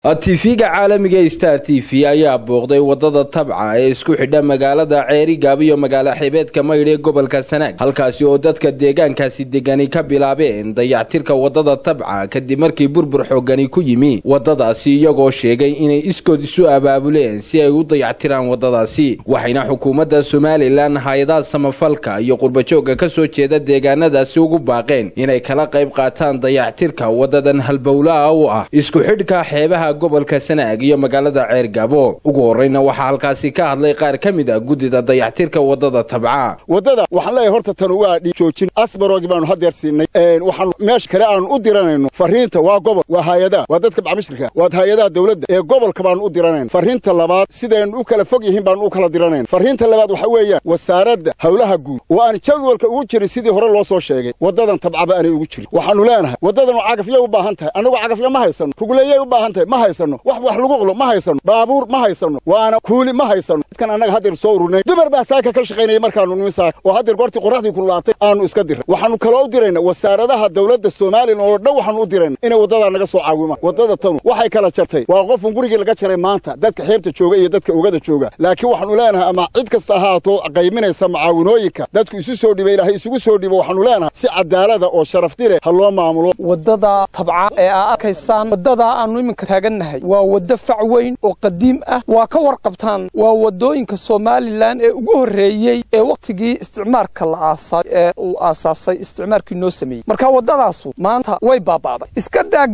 TV-ga caalamiga Star TV ayaa booqday wadada tabca ee isku xidha magaalada Ceeri Gaab iyo magaala xeebeedka Maydh ee gobolka Sanaag halkaasi oo dadka deegaankaasi degani ka bilaabeen dayactirka wadada tabca kadib markii burbur xoogani ku yimi wadadaasi iyagoo sheegay inay iskood isu abaabuleen si ay u dayactiraan wadadaasi waxayna xukuumadda Soomaaliland hay'adaha samafalka iyo qurbajooga ka soo jeeda deegaanadaasi ugu baaqeen inay kala qayb qaataan dayactirka wadadan halbowlaha oo ah isku xidhka xeebaha gobolka Sanaag iyo magaalada Ceeri Gaab ugu horeyna waxa halkaasi ka hadlay qaar kamid ah gudida dayactirka wadada tabca wadada waxaan leeyahay horta tan waa joojin asbaroogi baanu hadeer siinay waxaan meesh kale aan u diranayno fariinta waa gobol waa hay'adaha waa dadka bacmishirka waa hay'adaha dawladda ee gobolka baan u diranayno fariinta labaad sideen u kala fog yihiin baan u kala diranayno fariinta labaad waxa weeyaan wasaaradda hawlaha guud oo aan jadwalka ugu jirin sidii hore loo soo sheegay wadadan tabca baan ugu jirin waxaanu leenahay wadadan cagafyo u baahan tahay anagu cagafyo ma haysano ruguleeyay u baahan tahay ma haysano wax lagu qolo ma haysano baabuur ma haysano waana kuuli ma haysano kan anaga hadeer soo ururnay dumar baa saaka ka shaqeynay markaanu nimisaa oo hadeer goortii qoraxdii ku laatay aanu iska diray waxaanu kala u dirayna wasaaradaha dawladda Soomaaliland oo dhan waxaanu u dirayna inay wadada naga soo caawimaan wadada tan waxay kala jartay waa qof gurigii laga jaray maanta dadka xeebta jooga iyo dadka oogada jooga laakiin waxaanu leenahay ama cid kasta ahaato qayminaysa macaawinooyinka dadku isu soo dhibay ilaahay isugu soo dhibo waxaanu leenahay si cadaalad oo sharaf leh ha loo maamulo wadada tabca ee arkaysan wadada aanu iminka taaganahay waa wada fac weyn oo qadiim ah waa ka warqabtaan waa wadooyinka Soomaaliland ee ugu horeeyay ee waqtigii isticmaalka la aasaasay isticmaalkii noo sameeyay marka wadadaas maanta way baabaaday iska daa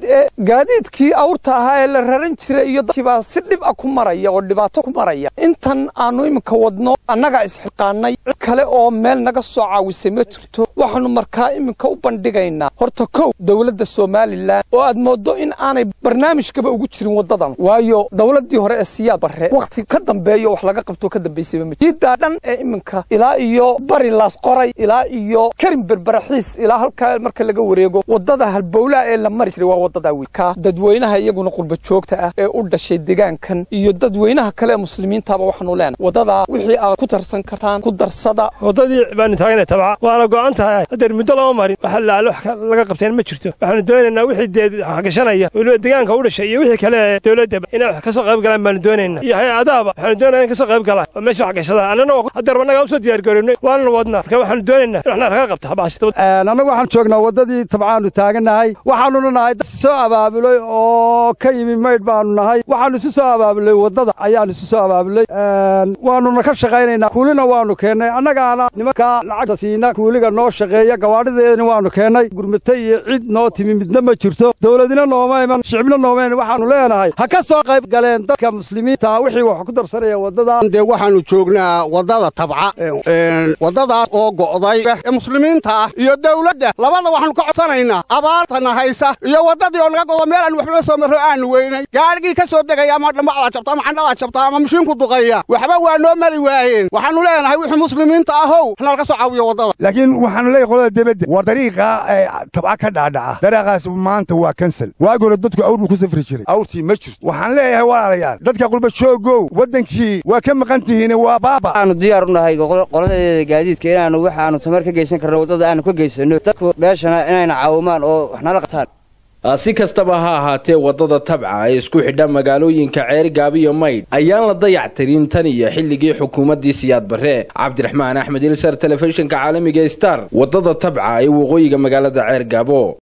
gaadiidkii awrta ahaa ee la raran jiray iyo dadkiiba si dhib ah ku maraya oo dhibaato ku maraya intan aanu iminka wadno annaga isxiqaanay cid kale oo meel naga soo caawisay ma jirto waxaanu markaa iminka u bandhigaynaa horta kow dawladda Soomaaliland oo aad moodo in aanay barnaamijkaba ugu jirin wadadan waayo dawladdii hore ee Siyaad Barre waqti ka dambeeyo wax laga qabto ka dambeysay ma jidda dhan ee iminka ilaa iyo bari laas qoray ilaa iyo Karim Berberaxiis ilaa halka marka laga wareego wadada halbowlaha ee la mari jiray waa wadada wiilka dadweynaha iyaguna qurba joogta ah ee u dhashay deegaankan iyo dadweynaha kale muslimiinta waxaanu leenahay wadada wixii aad ku tarsan kartaan ku darsada wadadii baan taagna tabca waana go'an tahay hadeer muddo lama marin waxa laga qabteen ma jirto waxaanu doonaynaa wixii xagashanaya oo deegaanka u dhashay iyo wixii kale dawladda inay wax ka soo qayb galaan baan doonaynaa iyo hay'adaha waxaanu doonaynaa in ka soo qayb galaan oo meesha wax gashada annana hadeer wanaga u soo diyaar garoonay waana wadnaa marka waxaanu doonaynaa in wax laga qabto baashada anagu waxaan joognaa wadadii tabcaanu taaganahay waxaanu nahay soo abaabulay oo ka yimi Maydh baanu nahay waxaanu soo abaabulay wadada ayaanu soo abaabulay waanu ka shaqeynaynaa kuulina waanu keenay annagaana nimanka lacagta siina kuuliga noo shaqeeya gawaadhideedina waanu keenay gurmatay iyo cid noo timi midna ma jirto dawladina nooma iman shicibna nooma iman waxaanu leenahay ha ka soo qayb galeen dadka muslimiinta wixii wax ku darsanaya wadada waxaanu joognaa wadada tabca wadada oo go'day muslimiinta iyo dawladda labada waxaanu ka codsanaynaa abaartana haysa iyo wadadii oo naga go'do meel aan waxba soo maro aan weynay gaarigii ka soo degay ama dhamacda jabta ama xandhada jabta ama mashiinku duqeeya waxba waa noo mari waayeen waxaanu leenahay wixii muslimiinta ahow xana ka soo caawiyo wadada laakiin waxaanu leeyahay qolada dibadda waa dariiqa tabca ka dhaadhaca dariiqaas maanta waa cancel waaguna dadku awr ku safri jiray awrtii ma jirto waxaan leeyahay walaalayaal dadka qulba joogow wadankii waa ka maqan tihiin waa baaba aanu diyaar u nahay qoladeeda gaadiidka inaanu waxaanu tamar ka geysan karno wadada aanu ka geysano dadku meeshana inayna caawimaan oo wax nala qataan si kastaba ha ahaatee wadada tabca ee isku xidha magaalooyinka Ceeri Gaab iyo Maydh ayaan la dayactirin tan iyo xilligii xukuumaddii Siyaad Barre Cabdiraxmaan Axmed Ilsar telefishinka caalamiga Star wadada tabca ee waqooyiga magaalada Ceeri Gaab